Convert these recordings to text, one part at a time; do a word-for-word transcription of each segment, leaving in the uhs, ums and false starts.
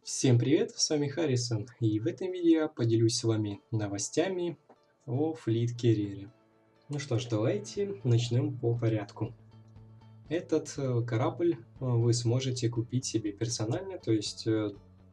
Всем привет, с вами Харрисон, и в этом видео я поделюсь с вами новостями о Fleet Carrier. Ну что ж, давайте начнем по порядку. Этот э, корабль э, вы сможете купить себе персонально, то есть э,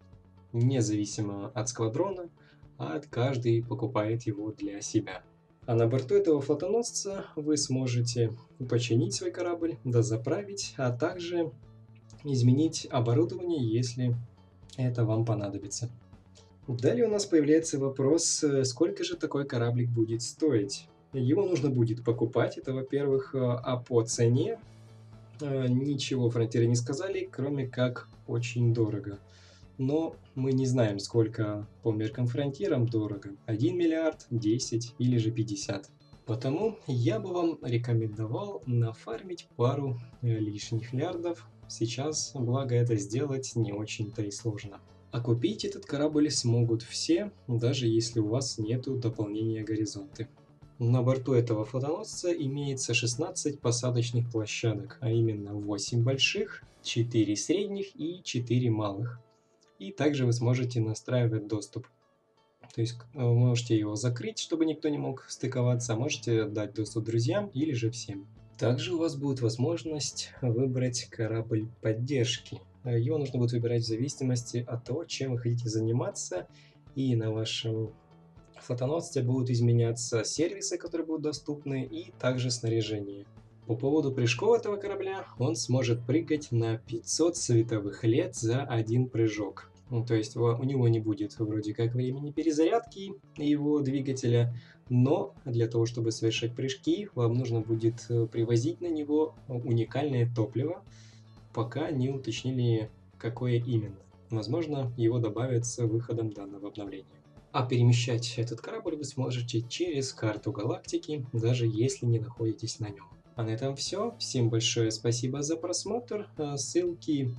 независимо от сквадрона, а каждый покупает его для себя. А на борту этого флотоносца вы сможете починить свой корабль, дозаправить, а также изменить оборудование, если это вам понадобится. Далее у нас появляется вопрос, э, сколько же такой кораблик будет стоить. Его нужно будет покупать, это во-первых, э, а по цене э, ничего фронтиры не сказали, кроме как очень дорого. Но мы не знаем, сколько по меркам фронтирам дорого. один миллиард, десять или же пятьдесят. Потому я бы вам рекомендовал нафармить пару э, лишних лярдов. Сейчас, благо, это сделать не очень-то и сложно. А купить этот корабль смогут все, даже если у вас нету дополнения горизонты. На борту этого флотоносца имеется шестнадцать посадочных площадок, а именно восемь больших, четыре средних и четыре малых. И также вы сможете настраивать доступ. То есть вы можете его закрыть, чтобы никто не мог стыковаться, а можете дать доступ друзьям или же всем. Также у вас будет возможность выбрать корабль поддержки. Его нужно будет выбирать в зависимости от того, чем вы хотите заниматься, и на вашем флотоносце будут изменяться сервисы, которые будут доступны, и также снаряжение. По поводу прыжков этого корабля, он сможет прыгать на пятьсот световых лет за один прыжок. Ну, то есть у него не будет вроде как времени перезарядки его двигателя, но для того, чтобы совершать прыжки, вам нужно будет привозить на него уникальное топливо, пока не уточнили, какое именно. Возможно, его добавят с выходом данного обновления. А перемещать этот корабль вы сможете через карту галактики, даже если не находитесь на нем. А на этом все. Всем большое спасибо за просмотр. Ссылки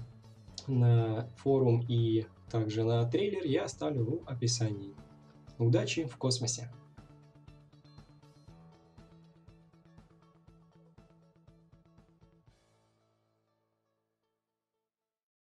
на форум и также на трейлер я оставлю в описании. Удачи в космосе!